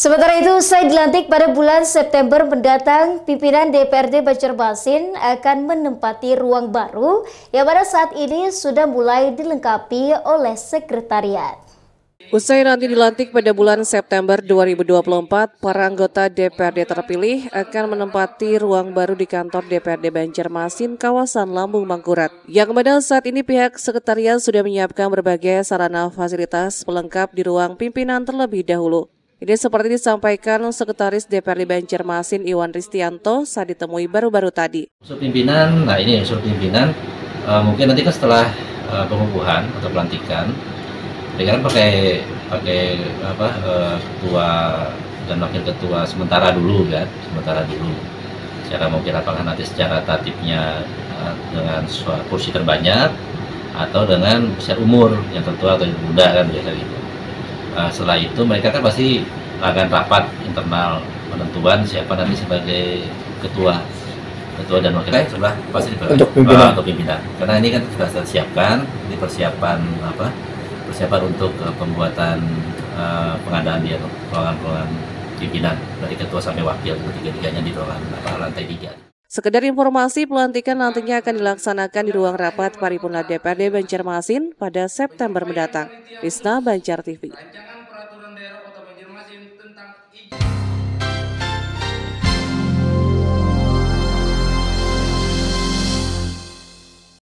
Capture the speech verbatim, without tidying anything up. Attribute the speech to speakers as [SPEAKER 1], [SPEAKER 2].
[SPEAKER 1] Sementara itu, usai dilantik pada bulan September mendatang, pimpinan D P R D Banjarmasin akan menempati ruang baru yang pada saat ini sudah mulai dilengkapi oleh sekretariat.
[SPEAKER 2] Usai nanti dilantik pada bulan September dua ribu dua puluh empat, para anggota D P R D terpilih akan menempati ruang baru di kantor D P R D Banjarmasin, kawasan Lambung Mangkurat. Yang pada saat ini pihak sekretariat sudah menyiapkan berbagai sarana fasilitas pelengkap di ruang pimpinan terlebih dahulu. Ini seperti disampaikan Sekretaris D P R D Banjarmasin Iwan Ristianto saat ditemui baru-baru tadi.
[SPEAKER 3] Unsur pimpinan, nah ini unsur pimpinan, uh, mungkin nanti kan setelah uh, pengukuhan atau pelantikan, mereka kan pakai pakai apa uh, ketua dan wakil ketua sementara dulu kan, sementara dulu. Secara mungkin apakah nanti secara tatipnya uh, dengan kursi terbanyak atau dengan besar umur yang tertua atau yang muda kan biasa gitu. Uh, setelah itu mereka kan pasti akan rapat internal penentuan siapa nanti sebagai ketua ketua dan wakilnya sebelah pasti
[SPEAKER 4] untuk pimpinan.
[SPEAKER 3] Uh, untuk pimpinan karena ini kan sudah kita siapkan ini persiapan apa persiapan untuk uh, pembuatan uh, pengadaan di ruangan-ruangan pimpinan dari ketua sampai wakil ketiga-tiganya di ruangan apa, lantai tiga.
[SPEAKER 2] Sekedar informasi, pelantikan nantinya akan dilaksanakan di ruang rapat paripurna D P R D Banjarmasin pada September mendatang. Risna, Banjar T V.